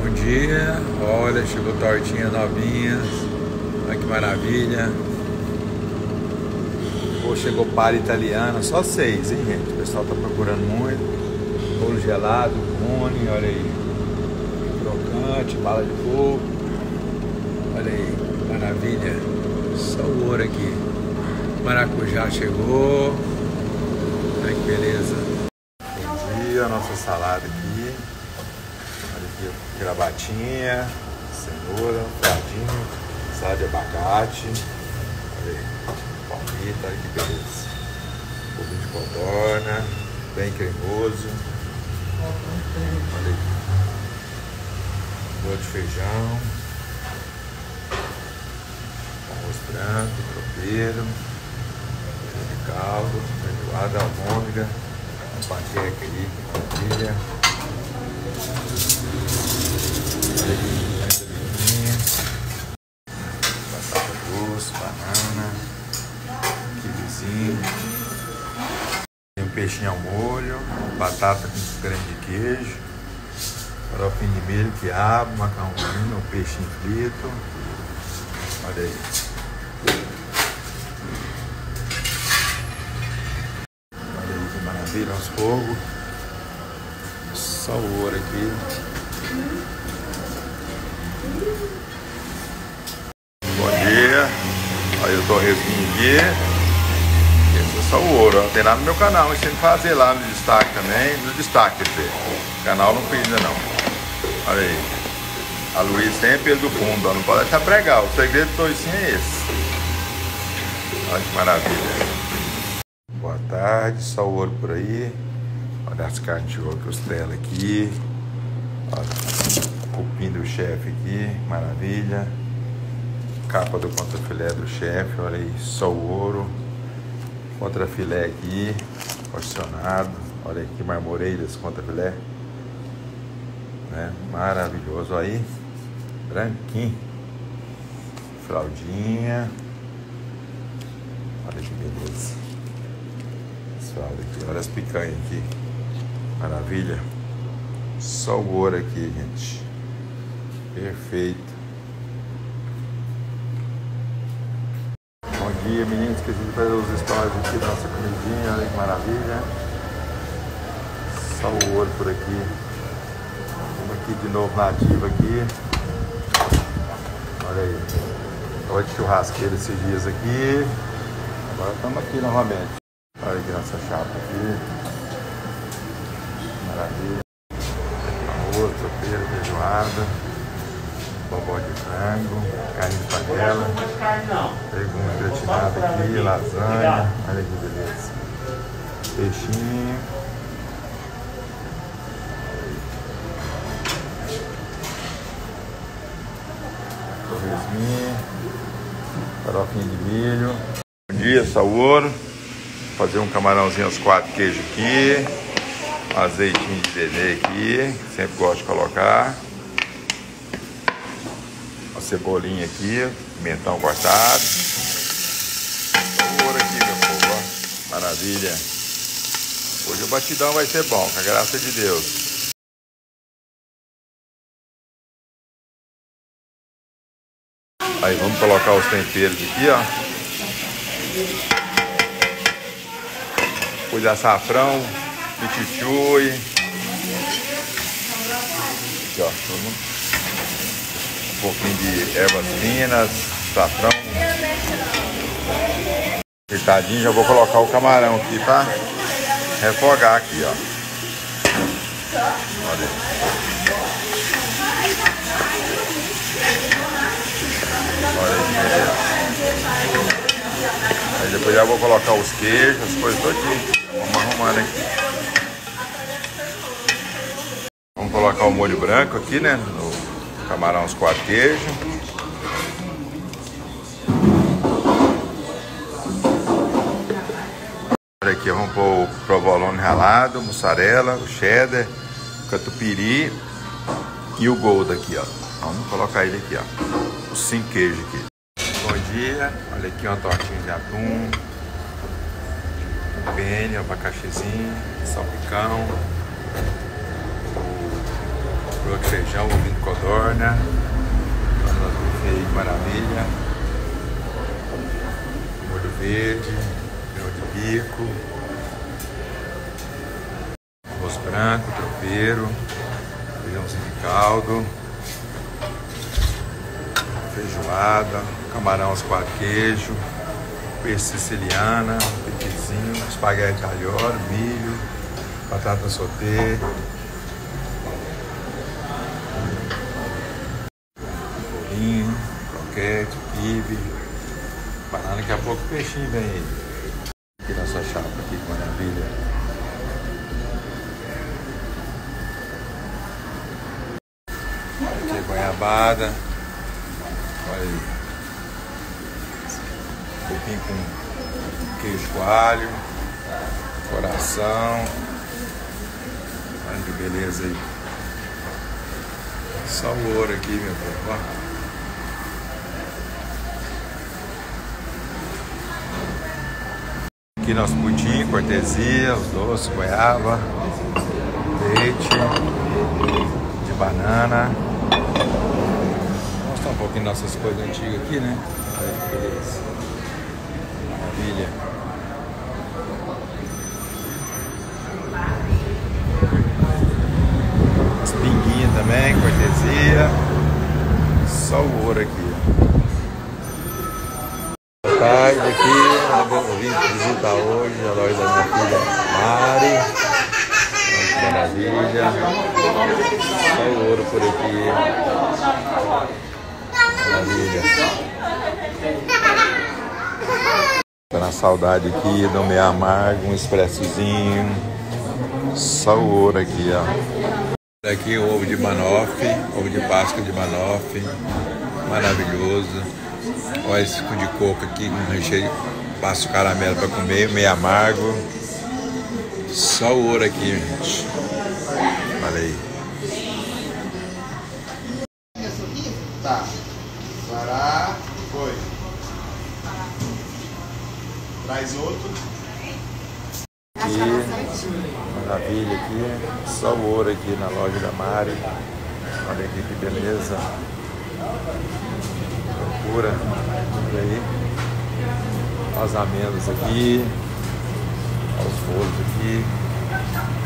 Bom dia, olha, chegou tortinha novinha, olha que maravilha. Pô, chegou palha italiana, só 6, hein, gente? O pessoal tá procurando muito. Bolo gelado, cone, olha aí. Crocante, bala de coco. Olha aí, maravilha. Só o ouro aqui. Maracujá chegou. Olha que beleza. Bom dia, a nossa salada aqui. Olha aqui, gravatinha, cenoura, fradinho, salada de abacate. Olha aí, palmito, olha que beleza. Pouquinho de codorna, bem cremoso. Olha aí. Bolo de feijão. Arroz branco, tropeiro. De caldo, feijoada, almôndega. Uma panqueca aí, que maravilha. Olha aqui, batata doce, banana, kiwizinho. Tem um peixinho ao molho, batata com creme de queijo, farofinho de milho, quiabo, macarrão, um peixinho frito. Olha aí. Olha aí que maravilha, aos fogos. Só o ouro aqui. Bom dia. Olha o torresminho aqui. Esse é só o ouro. Tem lá no meu canal. Ensino a fazer lá no destaque também. No destaque, quer dizer. O canal não fiz ainda não. Olha aí. A Luiz sempre do fundo. Ó. Não pode deixar pregar. O segredo do toicinho é esse. Olha que maravilha. Boa tarde. Só o ouro por aí. Olha as carnes de ouro, costela aqui. Olha. Cupim do chefe aqui, maravilha. Capa do contrafilé do chefe, olha aí, só o ouro. Contrafilé aqui, porcionado. Olha aqui, marmoreio desse contrafilé. Né? Maravilhoso, olha aí. Branquinho. Fraldinha. Olha que beleza. Fralda aqui, olha as picanhas aqui. Maravilha. Só o ouro aqui, gente. Perfeito. Bom dia, meninos. Esqueci de fazer os stories aqui da nossa comidinha. Olha que maravilha. Só o ouro por aqui. Vamos aqui de novo na ativa aqui. Olha aí. Olha de churrasqueira esses dias aqui. Agora estamos aqui novamente. Olha aqui nossa chapa aqui. Maravilha. Arroz, tropeiro, feijoada. Bobó de frango, carne de panela, legume gratinado aqui, lasanha, olha que beleza, peixinho, torresminho, farofinha de milho. Bom dia, só o ouro. Vou fazer um camarãozinho aos 4 queijos aqui, um azeitinho de dendê aqui, sempre gosto de colocar. Cebolinha aqui, pimentão cortado. Ouro aqui, meu povo, ó. Maravilha. Hoje o batidão vai ser bom, com a graça de Deus. Aí vamos colocar os temperos aqui, ó. Pus açafrão, pichichui. Aqui, ó. Um pouquinho de ervas finas, açafrão. Apertadinho, já vou colocar o camarão aqui pra refogar aqui, ó. Olha aí. Olha aí. Aí depois já vou colocar os queijos, as coisas todinhas. Vamos arrumando aqui. Vamos colocar o molho branco aqui, né? Camarão aos 4 queijos. Olha aqui, vamos pôr o provolone ralado, mussarela, o cheddar, o catupiry e o Gouda aqui, ó. Vamos colocar ele aqui, ó. Os 5 queijos aqui. Bom dia, olha aqui uma tortinha de atum, um penne, um abacaxizinho, salpicão, o broto de feijão, o vinho codorna. Nosso buffet, que maravilha. Molho verde, grão de bico, arroz branco, tropeiro, feijãozinho de caldo, feijoada, camarão aos 4 queijos, peixe siciliana, pepizinho, espaguete alho óleo, milho, batata sauté, bolinho, croquete, quibe, banana. Daqui a pouco o peixinho vem aí. Aqui nossa chapa, aqui, que maravilha. Aqui é goiabada. Olha aí. Cupim com queijo coalho, coração. Olha que beleza aí. Só o ouro aqui, meu povo. Ó. Aqui nosso pudim, cortesia, os doces, goiaba, leite, de banana. Vou mostrar um pouquinho nossas coisas antigas aqui, né? Olha que beleza. Maravilha. As pinguinhas também, cortesia. Só o ouro aqui. Boa tarde aqui, eu vim visitar hoje a loja da minha filha Mari. Olha que maravilha. Só o ouro por aqui. Maravilha. Tô na saudade aqui do meio amargo, um expressozinho. Só o ouro aqui, ó. Aqui o ovo de banoffee, ovo de Páscoa de banoffee. Maravilhoso. Olha esse suco de coco aqui com recheio, passo caramelo para comer, meio amargo. Só o ouro aqui, gente. Olha aí. Tá. Pará. Foi. Traz outro. Aqui. Maravilha aqui. Só o ouro aqui na loja da Mari. Olha aqui que beleza. Procura. Olha aí. As amêndoas aqui. Os bolos aqui.